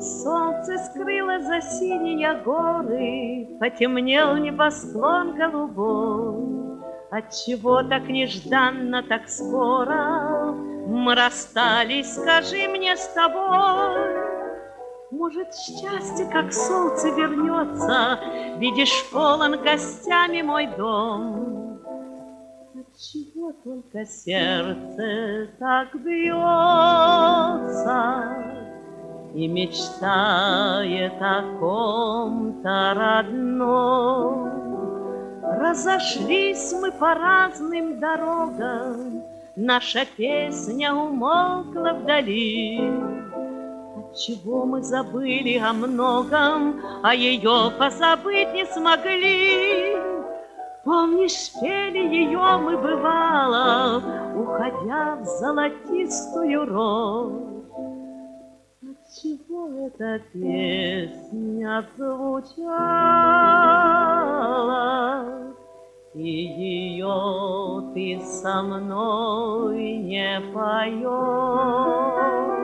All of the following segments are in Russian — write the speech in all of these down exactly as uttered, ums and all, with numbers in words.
Солнце скрыло за синие горы, потемнел небосклон голубой. Отчего так нежданно, так скоро мы расстались, скажи мне с тобой? Может, счастье, как солнце, вернется, видишь, полон гостями мой дом. Отчего только сердце так бьется и мечтает о ком-то родном? Разошлись мы по разным дорогам, наша песня умолкла вдали. Отчего мы забыли о многом, а ее позабыть не смогли? Помнишь, пели ее мы, бывало, уходя в золотистую рощь. Отчего эта песня звучала, и ее ты со мной не поешь?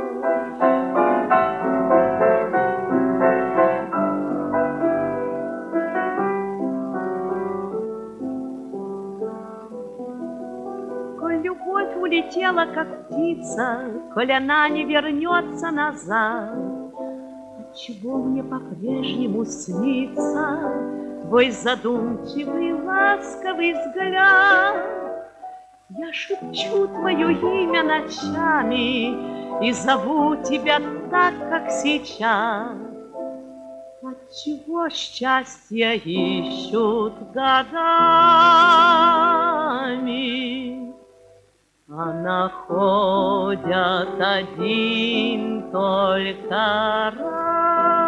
Любовь улетела, как птица, коль она не вернется назад. Отчего мне по-прежнему снится твой задумчивый, ласковый взгляд? Я шепчу твое имя ночами и зову тебя так, как сейчас. Отчего счастье ищут годами, а находят один только раз?